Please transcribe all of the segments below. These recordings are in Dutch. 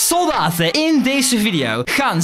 Soldaten, in deze video gaan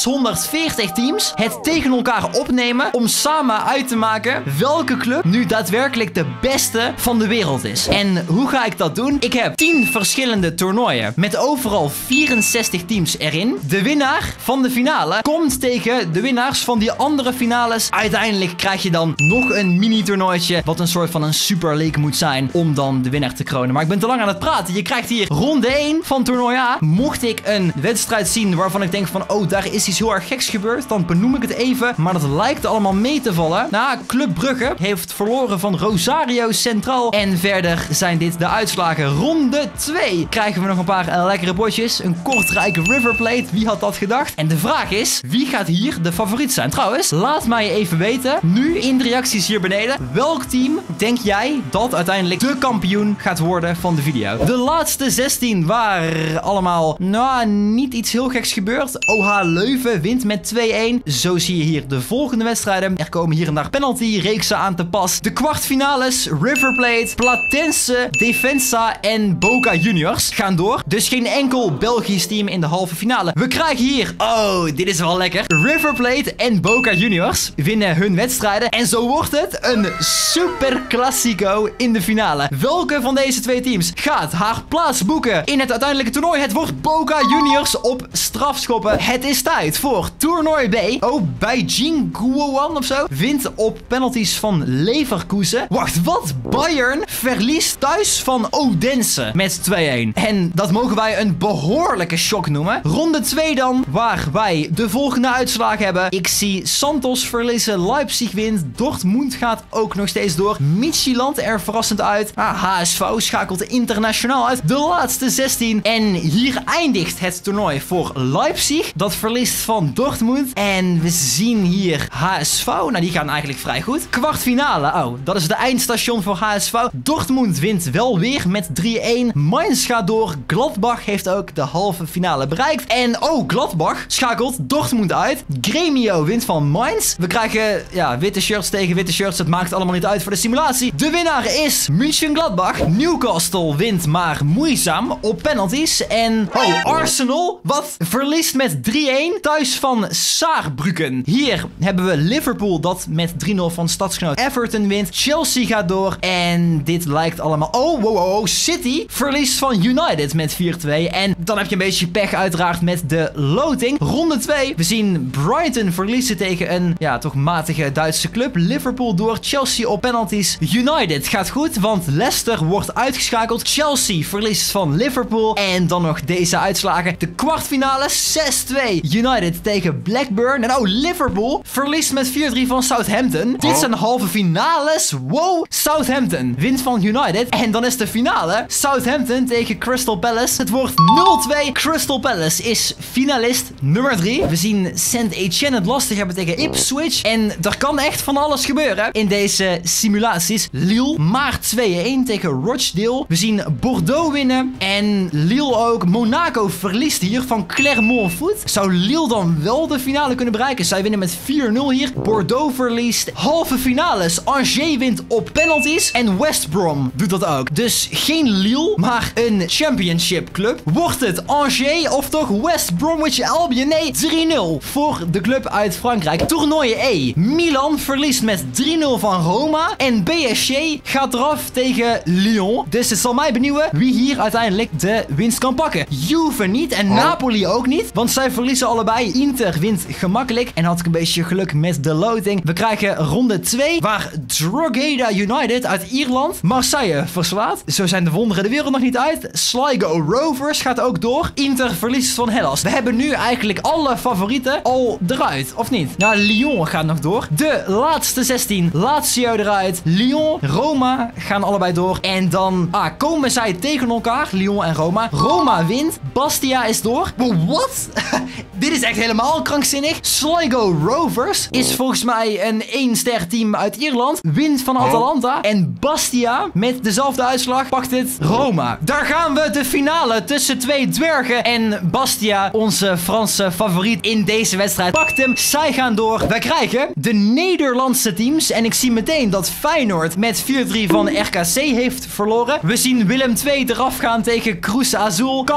640 teams het tegen elkaar opnemen om samen uit te maken welke club nu daadwerkelijk de beste van de wereld is. En hoe ga ik dat doen? Ik heb 10 verschillende toernooien met overal 64 teams erin. De winnaar van de finale komt tegen de winnaars van die andere finales. Uiteindelijk krijg je dan nog een mini-toernooitje wat een soort van een Super League moet zijn om dan de winnaar te kronen. Maar ik ben te lang aan het praten. Je krijgt hier ronde 1 van toernooi A. Mocht ik een wedstrijd zien waarvan ik denk van, oh, daar is iets heel erg geks gebeurd, dan benoem ik het even. Maar dat lijkt allemaal mee te vallen. Nou, Club Brugge heeft verloren van Rosario Central. En verder zijn dit de uitslagen. Ronde 2 krijgen we nog een paar lekkere potjes. Een Kortrijk River Plate. Wie had dat gedacht? En de vraag is, wie gaat hier de favoriet zijn? Trouwens, laat mij even weten, nu in de reacties hier beneden, welk team denk jij dat uiteindelijk de kampioen gaat worden van de video? De laatste 16 waar allemaal, nou, niet iets heel geks gebeurd. OH Leuven wint met 2-1. Zo zie je hier de volgende wedstrijden. Er komen hier en daar penalty-reeksen aan te pas. De kwartfinales, River Plate, Platense, Defensa en Boca Juniors gaan door. Dus geen enkel Belgisch team in de halve finale. We krijgen hier, oh, dit is wel lekker, River Plate en Boca Juniors winnen hun wedstrijden. En zo wordt het een super classico in de finale. Welke van deze twee teams gaat haar plaats boeken in het uiteindelijke toernooi? Het wordt Boca Juniors op strafschoppen. Het is tijd voor toernooi B. Oh, Beijing Guoan of zo wint op penalties van Leverkusen. Wacht, wat? Bayern verliest thuis van Odense met 2-1. En dat mogen wij een behoorlijke shock noemen. Ronde 2 dan, waar wij de volgende uitslagen hebben. Ik zie Santos verliezen, Leipzig wint, Dortmund gaat ook nog steeds door. Midtjylland er verrassend uit. HSV schakelt internationaal uit. De laatste 16. En hier eindigt het toernooi voor Leipzig. Dat verliest van Dortmund. En we zien hier HSV. Nou, die gaan eigenlijk vrij goed. Kwartfinale. Oh, dat is de eindstation voor HSV. Dortmund wint wel weer met 3-1. Mainz gaat door. Gladbach heeft ook de halve finale bereikt. En oh, Gladbach schakelt Dortmund uit. Gremio wint van Mainz. We krijgen, ja, witte shirts tegen witte shirts. Het maakt allemaal niet uit voor de simulatie. De winnaar is Mönchengladbach. Newcastle wint maar moeizaam op penalties. En oh, Arsenal, wat verliest met 3-1 thuis van Saarbrücken. Hier hebben we Liverpool dat met 3-0 van stadsgenoot Everton wint. Chelsea gaat door. En dit lijkt allemaal, oh, wow, City verliest van United met 4-2. En dan heb je een beetje pech uiteraard met de loting. Ronde 2. We zien Brighton verliezen tegen een, ja, toch matige Duitse club. Liverpool door. Chelsea op penalties. United gaat goed, want Leicester wordt uitgeschakeld. Chelsea verliest van Liverpool. En dan nog deze uitslagen. De kwartfinale 6-2. United tegen Blackburn. En oh, Liverpool verliest met 4-3 van Southampton. Dit zijn halve finales. Wow. Southampton wint van United. En dan is de finale Southampton tegen Crystal Palace. Het wordt 0-2. Crystal Palace is finalist nummer 3. We zien St. Etienne het lastig hebben tegen Ipswich. En er kan echt van alles gebeuren in deze simulaties. Lille maar 2-1 tegen Rochdale. We zien Bordeaux winnen. En Lille ook. Monaco verliest hier van Clermont Foot. Zou Lille dan wel de finale kunnen bereiken? Zij winnen met 4-0 hier. Bordeaux verliest. Halve finales. Angers wint op penalties. En West Brom doet dat ook. Dus geen Lille, maar een championship club. Wordt het Angers of toch West Bromwich Albion? Nee, 3-0 voor de club uit Frankrijk. Toernooi E. Milan verliest met 3-0 van Roma. En PSG gaat eraf tegen Lyon. Dus het zal mij benieuwen wie hier uiteindelijk de winst kan pakken. Juve niet en Napoli ook niet. Want zij verliezen allebei. Inter wint gemakkelijk. En had ik een beetje geluk met de loting. We krijgen ronde 2. Waar Drogheda United uit Ierland Marseille verslaat. Zo zijn de wonderen de wereld nog niet uit. Sligo Rovers gaat ook door. Inter verliest van Hellas. We hebben nu eigenlijk alle favorieten al eruit. Of niet? Nou, Lyon gaat nog door. De laatste 16. Lazio eruit. Lyon, Roma gaan allebei door. En dan komen zij tegen elkaar. Lyon en Roma. Roma wint. Bastia is door. Wat? Dit is echt helemaal krankzinnig. Sligo Rovers is volgens mij een 1-ster team uit Ierland. Wint van Atalanta. En Bastia met dezelfde uitslag pakt het Roma. Daar gaan we, de finale tussen twee dwergen. En Bastia, onze Franse favoriet in deze wedstrijd, pakt hem. Zij gaan door. Wij krijgen de Nederlandse teams. En ik zie meteen dat Feyenoord met 4-3 van RKC heeft verloren. We zien Willem II eraf gaan tegen Cruz Azul. Cambuur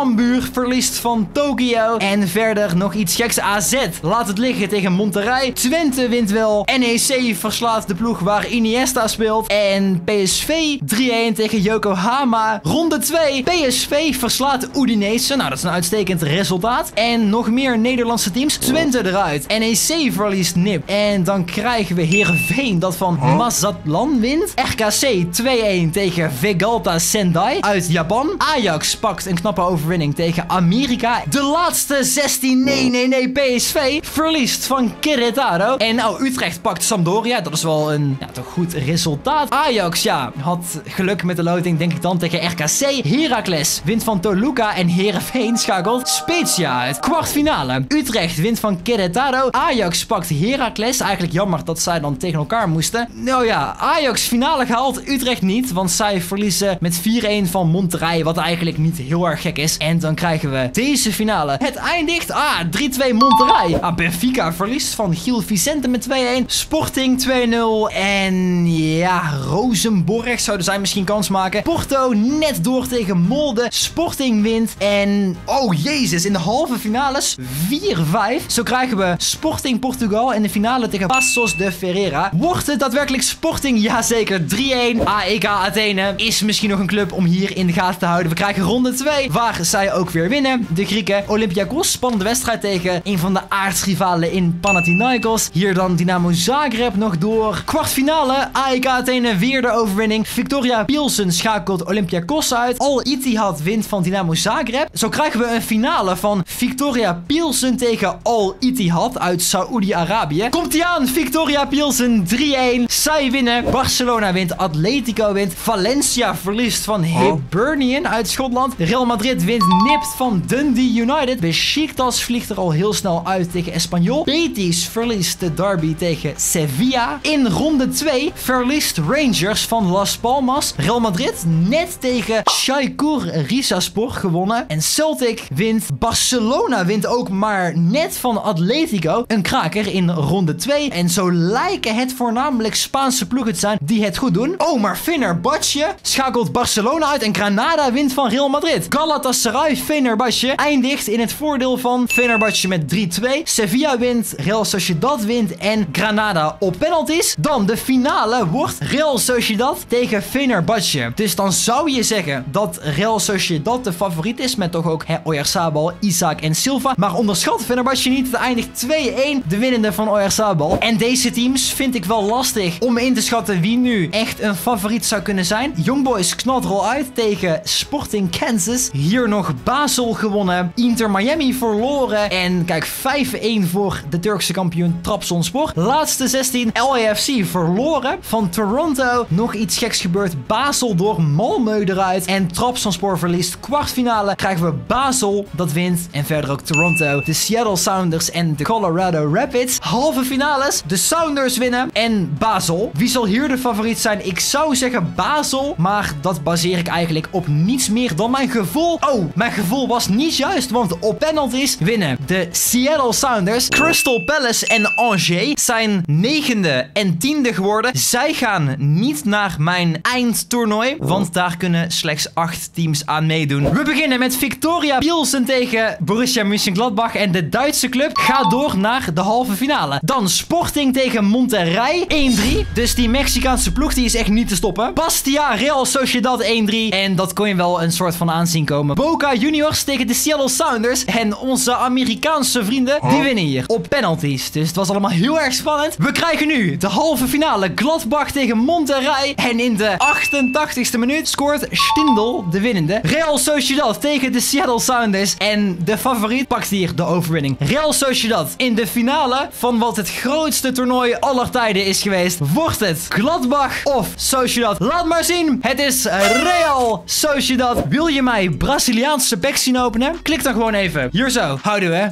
verliest van Tokio. En verder nog iets geks. AZ laat het liggen tegen Monterrey. Twente wint wel. NEC verslaat de ploeg waar Iniesta speelt. En PSV 3-1 tegen Yokohama. Ronde 2. PSV verslaat Udinese. Nou, dat is een uitstekend resultaat. En nog meer Nederlandse teams. Twente eruit. NEC verliest NIP. En dan krijgen we Heerenveen dat van Mazatlan wint. RKC 2-1 tegen Vegalta Sendai uit Japan. Ajax pakt een knappe overwinning tegen Amerika. De laatste 16. Nee. PSV verliest van Querétaro. En nou, Utrecht pakt Sampdoria. Dat is wel een toch goed resultaat. Ajax, ja, had geluk met de loting, denk ik dan, tegen RKC. Heracles wint van Toluca. En Heerenveen schakelt Spezia uit. Kwartfinale. Utrecht wint van Querétaro. Ajax pakt Heracles. Eigenlijk jammer dat zij dan tegen elkaar moesten. Nou ja, Ajax finale gehaald. Utrecht niet, want zij verliezen met 4-1 van Monterrey. Wat eigenlijk niet heel erg gek is. En dan krijgen we deze finale. Het eindigt. 3-2 Monterrey. Benfica verliest van Gil Vicente met 2-1. Sporting 2-0. En ja, Rosenborg zouden zij misschien kans maken. Porto net door tegen Molde. Sporting wint. En oh jezus, in de halve finales 4-5. Zo krijgen we Sporting Portugal in de finale tegen Paços de Ferreira. Wordt het daadwerkelijk Sporting? Jazeker, 3-1. AEK Athene is misschien nog een club om hier in de gaten te houden. We krijgen ronde 2, waar zij ook weer winnen. De Grieken. Olympiakos, spannende wedstrijd tegen een van de aardsrivalen in Panathinaikos. Hier dan Dynamo Zagreb nog door. Kwartfinale, AEK Athene weer de overwinning. Victoria Pilsen schakelt Olympiakos uit. Al Ittihad wint van Dynamo Zagreb. Zo krijgen we een finale van Victoria Pilsen tegen Al Ittihad uit Saoedi-Arabië. Komt-ie aan, Victoria Pilsen 3-1. Zij winnen. Barcelona wint. Atletico wint. Valencia verliest van Hibernian uit Schotland. Real Madrid wint nipt van Dundee United. Besiktas vliegt er al heel snel uit tegen Espanyol. Betis verliest de derby tegen Sevilla. In ronde 2 verliest Rangers van Las Palmas. Real Madrid net tegen Çaykur Rizespor gewonnen. En Celtic wint. Barcelona wint ook maar net van Atletico. Een kraker in ronde 2. En zo lijken het voornamelijk Spaanse ploegen te zijn die het goed doen. Oh, maar Fenerbahce schakelt Barcelona uit en Granada wint van Real Madrid. Galatasaray Fenerbahce eindigt in het voordeel van Fenerbahce met 3-2. Sevilla wint, Real Sociedad wint en Granada op penalties. Dan de finale wordt Real Sociedad tegen Fenerbahce. Dus dan zou je zeggen dat Real Sociedad de favoriet is met toch ook Oyarzabal, Isaac en Silva. Maar onderschat Fenerbahce niet. Het eindigt 2-1, de winnende van Oyarzabal. En deze teams vind ik wel lastig om in te schatten wie nu echt een favoriet zou kunnen zijn. Young Boys knalt er al uit tegen Sporting Kansas. Hier nog Basel gewonnen. Inter Miami verloren. En kijk, 5-1 voor de Turkse kampioen Trabzonspor. Laatste 16. LAFC verloren van Toronto. Nog iets geks gebeurd. Basel door Malmö eruit. En Trabzonspor verliest. Kwartfinale krijgen we Basel. Dat wint. En verder ook Toronto. De Seattle Sounders en de Colorado Rapids. Halve finales. De Sounders winnen. En Basel. Wie zal hier de favoriet zijn? Ik zou zeggen Basel. Maar dat baseer ik eigenlijk op niets meer dan mijn gevoel. Oh, mijn gevoel was niet juist. Want op penalties winnen de Seattle Sounders. Crystal Palace en Angers zijn 9e en 10e geworden. Zij gaan niet naar mijn eindtoernooi. Want daar kunnen slechts 8 teams aan meedoen. We beginnen met Victoria Pilsen tegen Borussia Mönchengladbach. En de Duitse club gaat door naar de halve finale. Dan Sporting tegen Monterrey 1-3. Dus die Mexicaanse ploeg die is echt niet te stoppen. Bastia Real Sociedad 1-3. En dat kon je wel een soort van aanzien komen. Boca Juniors tegen de Seattle Sounders. En onze Amerikaanse vrienden die winnen hier op penalties. Dus het was allemaal heel erg spannend. We krijgen nu de halve finale. Gladbach tegen Monterrey. En in de 88ste minuut scoort Stindl de winnende. Real Sociedad tegen de Seattle Sounders. En de favoriet pakt hier de overwinning. Real Sociedad in de finale van wat het grootste toernooi aller tijden is geweest. Wordt het Gladbach of Sociedad? Laat maar zien. Het is Real Sociedad. Wil je mij Braziliaanse bek zien openen? Klik dan gewoon even. Hier zo. Houdoe hè.